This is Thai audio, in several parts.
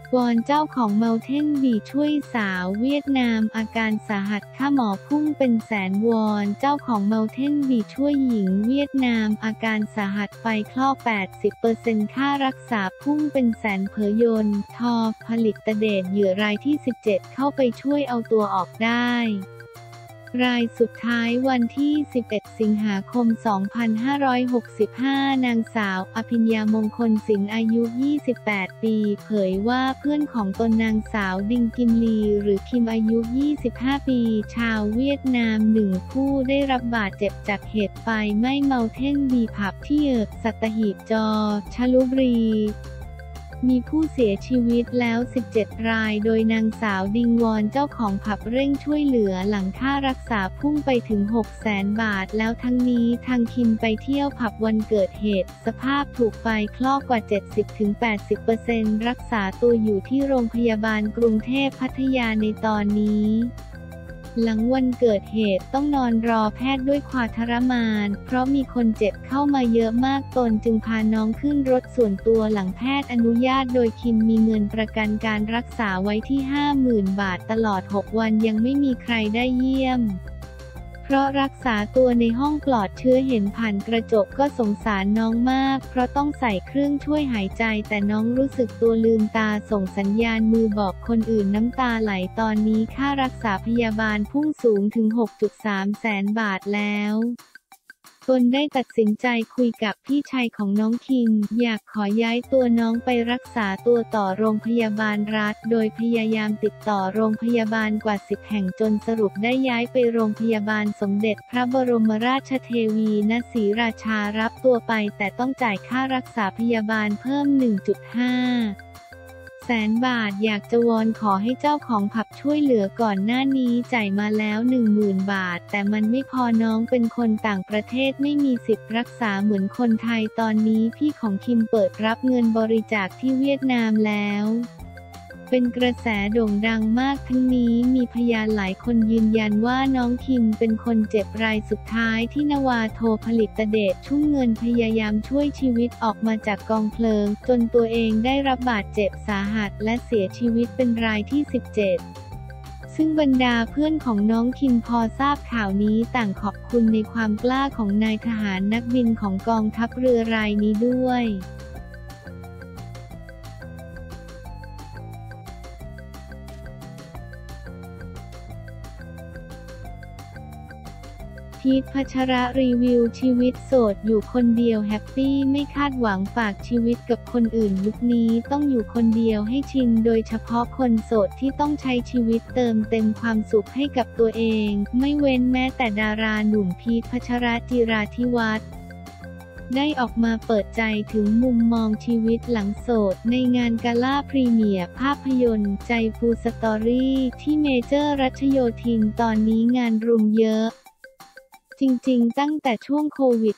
วอนเจ้าของ Mountain Bee ช่วยสาวเวียดนามอาการสาหัสค่าหมอพุ่งเป็นแสนวอนเจ้าของ Mountain Bee ช่วยหญิงเวียดนามอาการสาหัสไฟคลอก 80% ค่ารักษาพุ่งเป็นแสนเผยยนต์ทผลิตเดชเหยื่อรายที่ 17 เข้าไปช่วยเอาตัวออกได้รายสุดท้ายวันที่ 11 สิงหาคม 2565 นางสาวอภิญญามงคลสินอายุ 28 ปีเผยว่าเพื่อนของตนนางสาวดิงกิมลีหรือคิมอายุ 25 ปีชาวเวียดนาม1ผู้ได้รับบาดเจ็บจากเหตุไฟไหม้เมาเท่นบีผับที่สัตหีบชลบุรีมีผู้เสียชีวิตแล้ว 17 รายโดยนางสาวดิงวอนเจ้าของผับเร่งช่วยเหลือหลังค่ารักษาพุ่งไปถึง 600,000 บาทแล้วทั้งนี้ทางคิมไปเที่ยวผับวันเกิดเหตุสภาพถูกไฟคลอกกว่า 70-80% รักษาตัวอยู่ที่โรงพยาบาลกรุงเทพพัทยาในตอนนี้หลังวันเกิดเหตุต้องนอนรอแพทย์ด้วยความทรมานเพราะมีคนเจ็บเข้ามาเยอะมากตนจึงพาน้องขึ้นรถส่วนตัวหลังแพทย์อนุญาตโดยคิมมีเงินประกันการรักษาไว้ที่ 50,000 บาทตลอด 6 วันยังไม่มีใครได้เยี่ยมเพราะรักษาตัวในห้องปลอดเชื้อเห็นผ่านกระจกก็สงสารน้องมากเพราะต้องใส่เครื่องช่วยหายใจแต่น้องรู้สึกตัวลืมตาส่งสัญญาณมือบอกคนอื่นน้ำตาไหลตอนนี้ค่ารักษาพยาบาลพุ่งสูงถึง 6.3 แสนบาทแล้วตนได้ตัดสินใจคุยกับพี่ชายของน้องคิมอยากขอย้ายตัวน้องไปรักษาตัวต่อโรงพยาบาลรัฐโดยพยายามติดต่อโรงพยาบาลกว่า 10 แห่งจนสรุปได้ย้ายไปโรงพยาบาลสมเด็จพระบรมราชเทวีณศรีราชารับตัวไปแต่ต้องจ่ายค่ารักษาพยาบาลเพิ่ม 1.5 แสนบาทอยากจะวอนขอให้เจ้าของผับช่วยเหลือก่อนหน้านี้จ่ายมาแล้ว 10,000 บาทแต่มันไม่พอน้องเป็นคนต่างประเทศไม่มีสิทธิ์รักษาเหมือนคนไทยตอนนี้พี่ของคิมเปิดรับเงินบริจาคที่เวียดนามแล้วเป็นกระแสโด่งดังมากทั้งนี้มีพยานหลายคนยืนยันว่าน้องคิมเป็นคนเจ็บรายสุดท้ายที่นวาโทผลิตเดชชุ่มเงินพยายามช่วยชีวิตออกมาจากกองเพลิงจนตัวเองได้รับบาดเจ็บสาหัสและเสียชีวิตเป็นรายที่ 17ซึ่งบรรดาเพื่อนของน้องคิมพอทราบข่าวนี้ต่างขอบคุณในความกล้าของนายทหารนักบินของกองทัพเรือรายนี้ด้วยพีท พัชรรีวิวชีวิตโสดอยู่คนเดียวแฮปปี้ไม่คาดหวังฝากชีวิตกับคนอื่นยุคนี้ต้องอยู่คนเดียวให้ชินโดยเฉพาะคนโสดที่ต้องใช้ชีวิตเติมเต็มความสุขให้กับตัวเองไม่เว้นแม้แต่ดาราหนุ่มพีท พัชรจิราธิวัฒน์ได้ออกมาเปิดใจถึงมุมมองชีวิตหลังโสดในงานกาล่าพรีเมียร์ภาพยนตร์ใจฟูสตอรี่ที่เมเจอร์รัชโยธินตอนนี้งานรุมเยอะจริงๆตั้งแต่ช่วงโควิด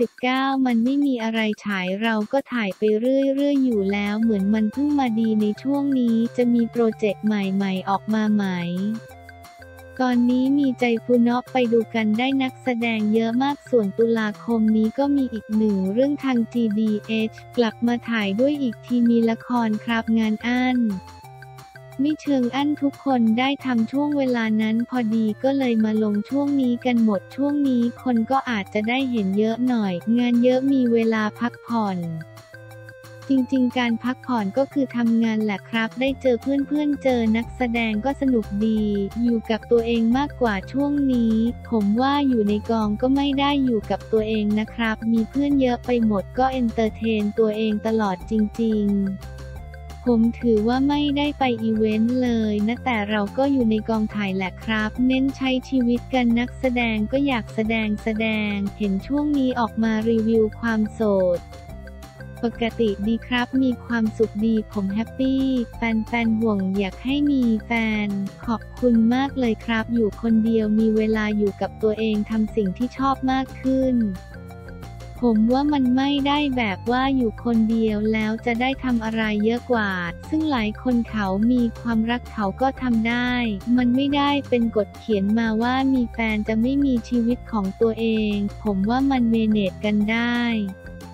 -19 มันไม่มีอะไรฉายเราก็ถ่ายไปเรื่อยๆอยู่แล้วเหมือนมันเพิ่งมาดีในช่วงนี้จะมีโปรเจกต์ใหม่ๆออกมาไหมตอนนี้มีใจฟูเนาะไปดูกันได้นักแสดงเยอะมากส่วนตุลาคมนี้ก็มีอีกหนึ่งเรื่องทาง GDH กลับมาถ่ายด้วยอีกทีมีละครครับงานอั้นไม่เชิงอั้นทุกคนได้ทำช่วงเวลานั้นพอดีก็เลยมาลงช่วงนี้กันหมดช่วงนี้คนก็อาจจะได้เห็นเยอะหน่อยงานเยอะมีเวลาพักผ่อนจริงๆการพักผ่อนก็คือทำงานแหละครับได้เจอเพื่อนๆเจอนักแสดงก็สนุกดีอยู่กับตัวเองมากกว่าช่วงนี้ผมว่าอยู่ในกองก็ไม่ได้อยู่กับตัวเองนะครับมีเพื่อนเยอะไปหมดก็เอนเตอร์เทนตัวเองตลอดจริงๆผมถือว่าไม่ได้ไปอีเวนต์เลยนะแต่เราก็อยู่ในกองถ่ายแหละครับเน้นใช้ชีวิตกันนักแสดงก็อยากแสดงเห็นช่วงนี้ออกมารีวิวความโสดปกติดีครับมีความสุขดีผมแฮปปี้แฟนห่วงอยากให้มีแฟนขอบคุณมากเลยครับอยู่คนเดียวมีเวลาอยู่กับตัวเองทำสิ่งที่ชอบมากขึ้นผมว่ามันไม่ได้แบบว่าอยู่คนเดียวแล้วจะได้ทำอะไรเยอะกว่าซึ่งหลายคนเขามีความรักเขาก็ทำได้มันไม่ได้เป็นกฎเขียนมาว่ามีแฟนจะไม่มีชีวิตของตัวเองผมว่ามันเมเนจกันได้แ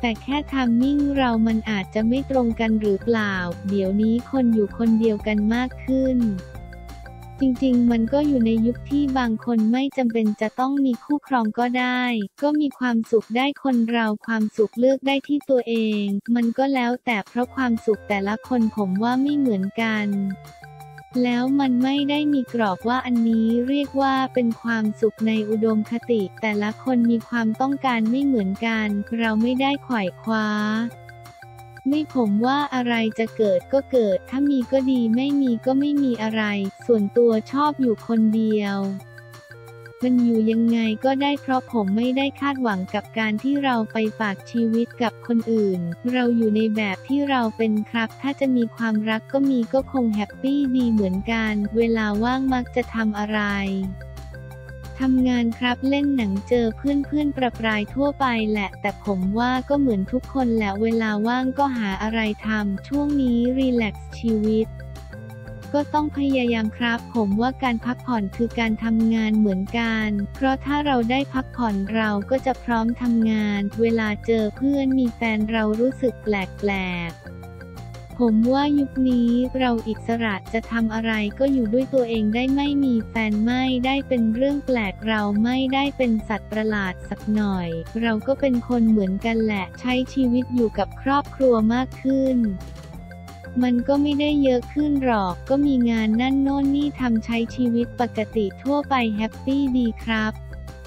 แต่แค่ทัมมิ่งเรามันอาจจะไม่ตรงกันหรือเปล่าเดี๋ยวนี้คนอยู่คนเดียวกันมากขึ้นจริงๆมันก็อยู่ในยุคที่บางคนไม่จำเป็นจะต้องมีคู่ครองก็ได้ก็มีความสุขได้คนเราความสุขเลือกได้ที่ตัวเองมันก็แล้วแต่เพราะความสุขแต่ละคนผมว่าไม่เหมือนกันแล้วมันไม่ได้มีกรอบว่าอันนี้เรียกว่าเป็นความสุขในอุดมคติแต่ละคนมีความต้องการไม่เหมือนกันเราไม่ได้ไขว่คว้าไม่ผมว่าอะไรจะเกิดก็เกิดถ้ามีก็ดีไม่มีก็ไม่มีอะไรส่วนตัวชอบอยู่คนเดียวมันอยู่ยังไงก็ได้เพราะผมไม่ได้คาดหวังกับการที่เราไปฝากชีวิตกับคนอื่นเราอยู่ในแบบที่เราเป็นครับถ้าจะมีความรักก็มีก็คงแฮปปี้ดีเหมือนกันเวลาว่างมักจะทำอะไรทำงานครับเล่นหนังเจอเพื่อนประปรายทั่วไปแหละแต่ผมว่าก็เหมือนทุกคนแหละเวลาว่างก็หาอะไรทำช่วงนี้รีแลกซ์ชีวิตก็ต้องพยายามครับผมว่าการพักผ่อนคือการทำงานเหมือนกันเพราะถ้าเราได้พักผ่อนเราก็จะพร้อมทำงานเวลาเจอเพื่อนมีแฟนเรารู้สึกแปลกผมว่ายุคนี้เราอิสระจะทำอะไรก็อยู่ด้วยตัวเองได้ไม่มีแฟนไม่ได้เป็นเรื่องแปลกเราไม่ได้เป็นสัตว์ประหลาดสักหน่อยเราก็เป็นคนเหมือนกันแหละใช้ชีวิตอยู่กับครอบครัวมากขึ้นมันก็ไม่ได้เยอะขึ้นหรอกก็มีงานนั่นโน่นนี่ทำใช้ชีวิตปกติทั่วไปแฮปปี้ดีครับ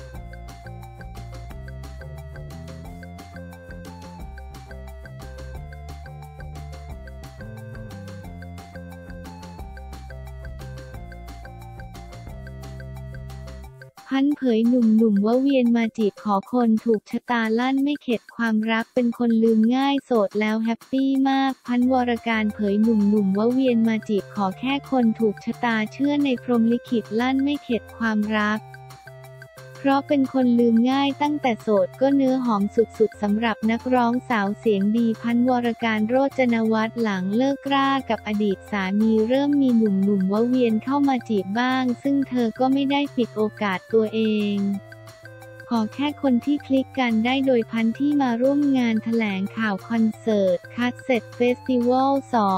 พันเผยหนุ่มว่าเวียนมาจีบขอคนถูกชะตาลั่นไม่เข็ดความรักเป็นคนลืมง่ายโสดแล้วแฮปปี้มากพันวรการเผยหนุ่มว่าเวียนมาจีบขอแค่คนถูกชะตาเชื่อในพรหมลิขิตลั่นไม่เข็ดความรักเพราะเป็นคนลืมง่ายตั้งแต่โสดก็เนื้อหอมสุดๆสำหรับนักร้องสาวเสียงดีพันวรการโรจนวัฒน์หลังเลิกรากับอดีตสามีเริ่มมีหนุ่มว่าเวียนเข้ามาจีบบ้างซึ่งเธอก็ไม่ได้ปิดโอกาสตัวเองขอแค่คนที่คลิกกันได้โดยพันที่มาร่วมงานแถลงข่าวคอนเสิร์ตคัสเซ็ตเฟสติวัล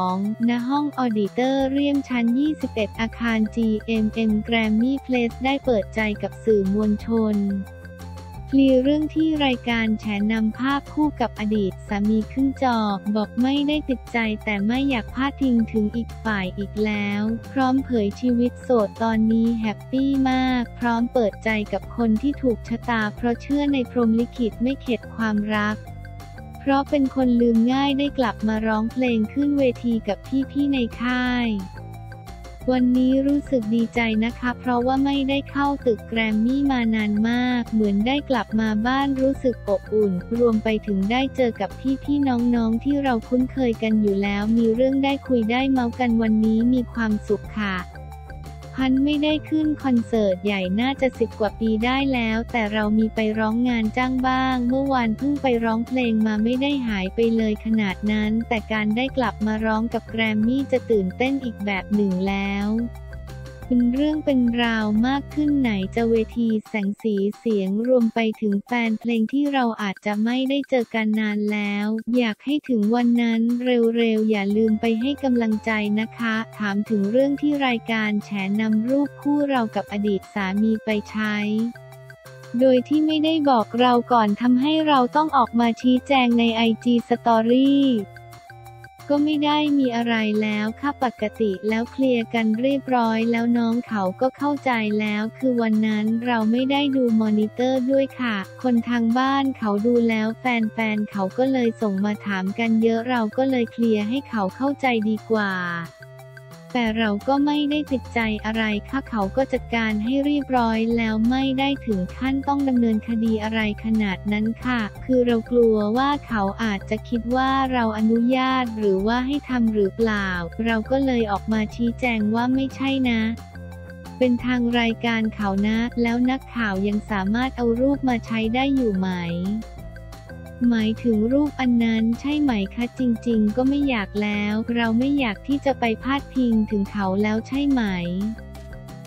2 ณ ห้องออดิเตอร์เรียมชั้น 21 อาคาร GMM Grammy Place ได้เปิดใจกับสื่อมวลชนเคลียร์เรื่องที่รายการแฉนำภาพคู่กับอดีตสามีขึ้นจอบอกไม่ได้ติดใจแต่ไม่อยากพาดพิงถึงอีกฝ่ายอีกแล้วพร้อมเผยชีวิตโสดตอนนี้แฮปปี้มากพร้อมเปิดใจกับคนที่ถูกชะตาเพราะเชื่อในพรหมลิขิตไม่เข็ดความรักเพราะเป็นคนลืมง่ายได้กลับมาร้องเพลงขึ้นเวทีกับพี่ๆในค่ายวันนี้รู้สึกดีใจนะคะเพราะว่าไม่ได้เข้าตึกแกรมมี่มานานมากเหมือนได้กลับมาบ้านรู้สึกอบอุ่นรวมไปถึงได้เจอกับพี่ๆน้องๆที่เราคุ้นเคยกันอยู่แล้วมีเรื่องได้คุยได้เมาส์กันวันนี้มีความสุขค่ะพันไม่ได้ขึ้นคอนเสิร์ตใหญ่น่าจะ10 กว่าปีได้แล้วแต่เรามีไปร้องงานจ้างบ้างเมื่อวานเพิ่งไปร้องเพลงมาไม่ได้หายไปเลยขนาดนั้นแต่การได้กลับมาร้องกับแกรมมี่จะตื่นเต้นอีกแบบหนึ่งแล้วเป็นเรื่องเป็นราวมากขึ้นไหนจะเวทีแสงสีเสียงรวมไปถึงแฟนเพลงที่เราอาจจะไม่ได้เจอกันนานแล้วอยากให้ถึงวันนั้นเร็วๆอย่าลืมไปให้กำลังใจนะคะถามถึงเรื่องที่รายการแฉนำรูปคู่เรากับอดีตสามีไปใช้โดยที่ไม่ได้บอกเราก่อนทำให้เราต้องออกมาชี้แจงใน IG Storyก็ไม่ได้มีอะไรแล้วค่ะปกติแล้วเคลียร์กันเรียบร้อยแล้วน้องเขาก็เข้าใจแล้วคือวันนั้นเราไม่ได้ดูมอนิเตอร์ด้วยค่ะคนทางบ้านเขาดูแล้วแฟนๆเขาก็เลยส่งมาถามกันเยอะเราก็เลยเคลียร์ให้เขาเข้าใจดีกว่าแต่เราก็ไม่ได้ติดใจอะไรค่ะเขาก็จัดการให้เรียบร้อยแล้วไม่ได้ถึงขั้นต้องดำเนินคดีอะไรขนาดนั้นค่ะคือเรากลัวว่าเขาอาจจะคิดว่าเราอนุญาตหรือว่าให้ทำหรือเปล่าเราก็เลยออกมาชี้แจงว่าไม่ใช่นะเป็นทางรายการเขานะแล้วนักข่าวยังสามารถเอารูปมาใช้ได้อยู่ไหมหมายถึงรูปอันนั้นใช่ไหมคะจริงๆก็ไม่อยากแล้วเราไม่อยากที่จะไปพาดพิงถึงเขาแล้วใช่ไหมฉ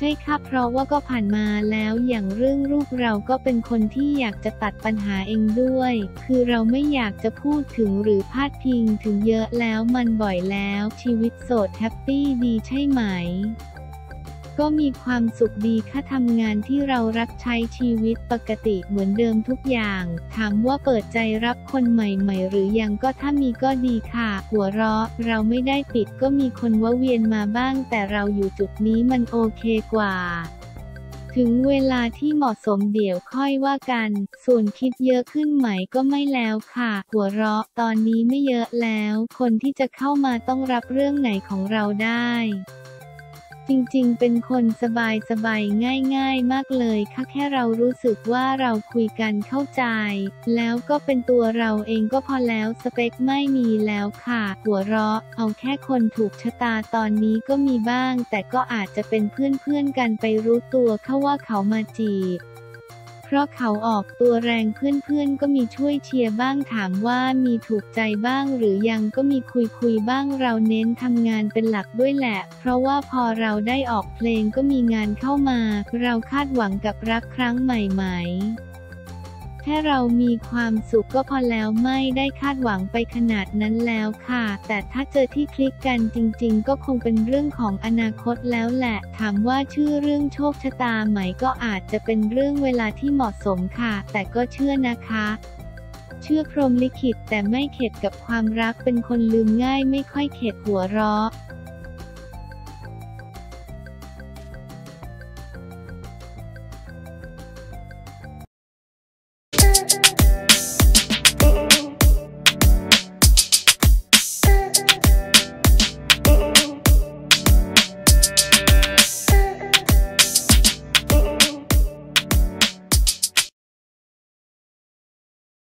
ช่ค่ะเพราะว่าก็ผ่านมาแล้วอย่างเรื่องรูปเราก็เป็นคนที่อยากจะตัดปัญหาเองด้วยคือเราไม่อยากจะพูดถึงหรือพาดพิงถึงเยอะแล้วมันบ่อยแล้วชีวิตโสดแฮปปี้ดีใช่ไหมก็มีความสุขดีค่ะทำงานที่เรารักใช้ชีวิตปกติเหมือนเดิมทุกอย่างถามว่าเปิดใจรับคนใหม่ๆหรือยังก็ถ้ามีก็ดีค่ะหัวเราะเราไม่ได้ปิดก็มีคนแวะเวียนมาบ้างแต่เราอยู่จุดนี้มันโอเคกว่าถึงเวลาที่เหมาะสมเดี๋ยวค่อยว่ากันส่วนคิดเยอะขึ้นไหมก็ไม่แล้วค่ะหัวเราะตอนนี้ไม่เยอะแล้วคนที่จะเข้ามาต้องรับเรื่องไหนของเราได้จริงๆเป็นคนสบายๆง่ายๆมากเลยค่ะแค่เรารู้สึกว่าเราคุยกันเข้าใจแล้วก็เป็นตัวเราเองก็พอแล้วสเปคไม่มีแล้วค่ะหัวเราะเอาแค่คนถูกชะตาตอนนี้ก็มีบ้างแต่ก็อาจจะเป็นเพื่อนๆกันไปรู้ตัวเขาว่าเขามาจีบเพราะเขาออกตัวแรงเพื่อนๆก็มีช่วยเชียร์บ้างถามว่ามีถูกใจบ้างหรือยังก็มีคุยบ้างเราเน้นทำงานเป็นหลักด้วยแหละเพราะว่าพอเราได้ออกเพลงก็มีงานเข้ามาเราคาดหวังกับรักครั้งใหม่ๆแค่เรามีความสุขก็พอแล้วไม่ได้คาดหวังไปขนาดนั้นแล้วค่ะแต่ถ้าเจอที่คลิกกันจริงๆก็คงเป็นเรื่องของอนาคตแล้วแหละถามว่าชื่อเรื่องโชคชะตาไหมก็อาจจะเป็นเรื่องเวลาที่เหมาะสมค่ะแต่ก็เชื่อนะคะเชื่อพรหมลิขิตแต่ไม่เข็ดกับความรักเป็นคนลืมง่ายไม่ค่อยเข็ดหัวเราะ